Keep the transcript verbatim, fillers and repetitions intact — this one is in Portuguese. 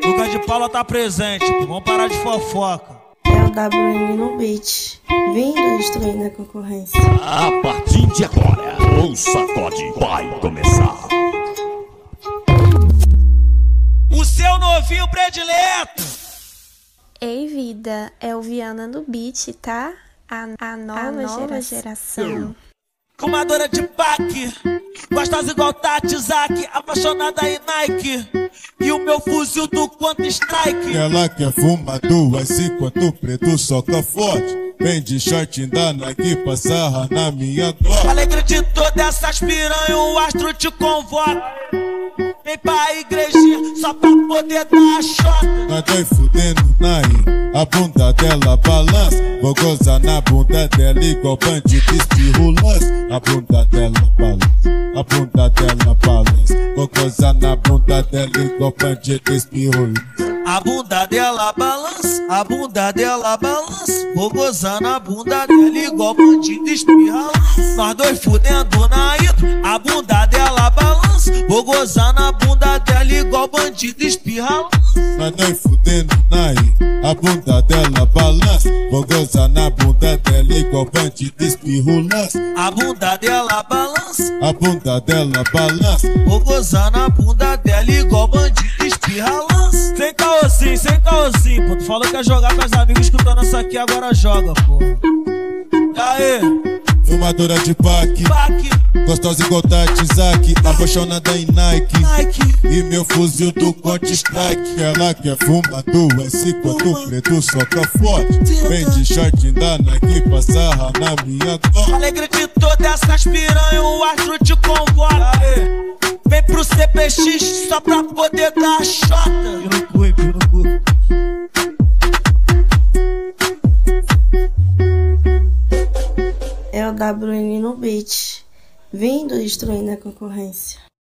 Lucas de Paula tá presente, pô. Vamos parar de fofoca. É o W M no beat, vindo destruindo a concorrência. A partir de agora, o sacode vai começar. O seu novinho predileto. Ei, vida, é o Viana no beat, tá? A, a nova, a nova geração. geração. Comadora de pack, gostosa igual Tati Zaki, apaixonada em Nike. E o meu fuzil do Counter Strike. Ela quer fumar duas enquanto preto soca forte. Vem de short da Nike pra sarra na minha Glock. Alegre de todas essas piranhas, o astro te convoca. Vem pra igrejinha só pra poder dar a chota. Nós dois fudendo na rim, a bunda dela balança. Vou gozar na bunda dela igual bandido espirrulance. A bunda dela balança, a bunda dela balança. Vou gozar na bunda dela igual bandido espirrulance. A bunda dela balança, a bunda dela balança. Vou gozar na bunda dela igual bandido espirra. Nós dois fudendo na hidro, a bunda dela balança. Vou gozar na bunda dela igual bandido espirra. Nós dois fudendo na rim, a bunda dela balança. Vou gozar na bunda dela igual bandido espirrulance. A bunda dela balança, a bunda dela balança. Vou gozar na bunda dela igual bandido espirra. Sem caôzinho, sem caôzinho, pô. Tu falou que ia jogar com os amigos, escutando isso aqui, agora joga, pô. E aí? Fumadora de pack, pack. Gostosa igual Tati Zaki, apaixonada em Nike. Nike. E meu fuzil do Counter Strike. Ela quer fumar duas enquanto preto soca forte. Vem de short da Nike pra sarra na minha Glock. Alegre de todas essas piranhas, o astro te convoca. Vem pro C P X só pra poder dar a chota. Pio no cu, pio no cu. É o W M no beat, vindo destruindo a concorrência.